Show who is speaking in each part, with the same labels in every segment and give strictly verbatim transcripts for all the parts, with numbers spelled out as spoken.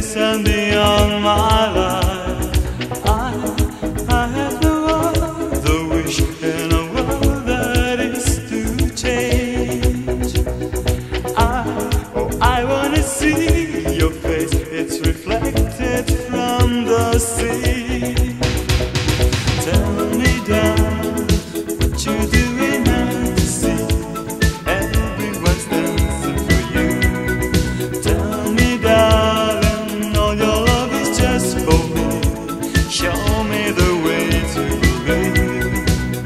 Speaker 1: this and beyond my life. I, I have no other wish in a world that is to change. I, oh, I wanna see your face, it's reflected from the sea. Tell me, darling, what you doing now to see everyone's dancing for you. Tell me, darling, all your love is just for me. Show me the way to believe.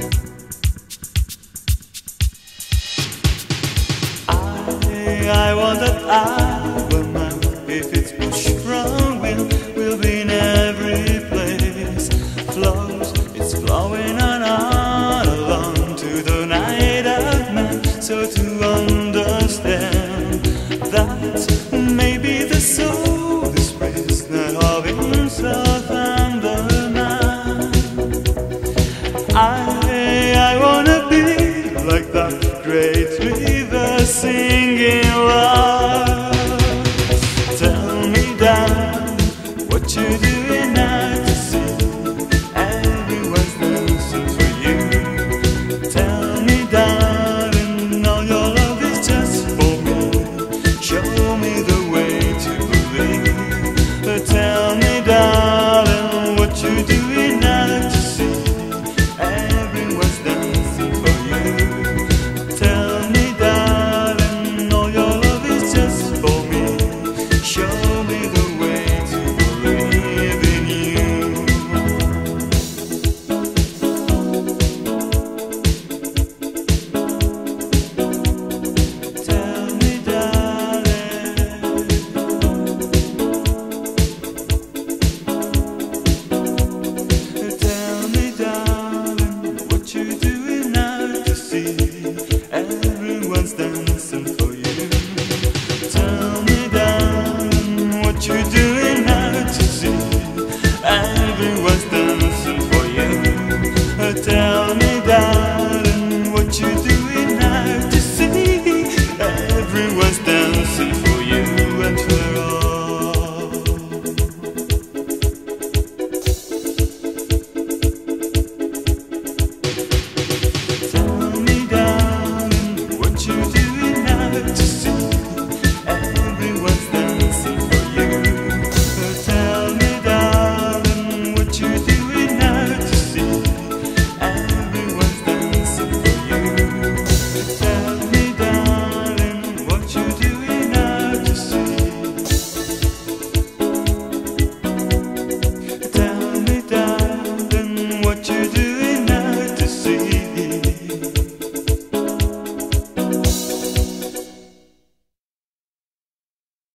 Speaker 1: I, I want that album now. If it's pushed from will, we'll be in every place. Flows, it's flowing on, on along to the night of man. So to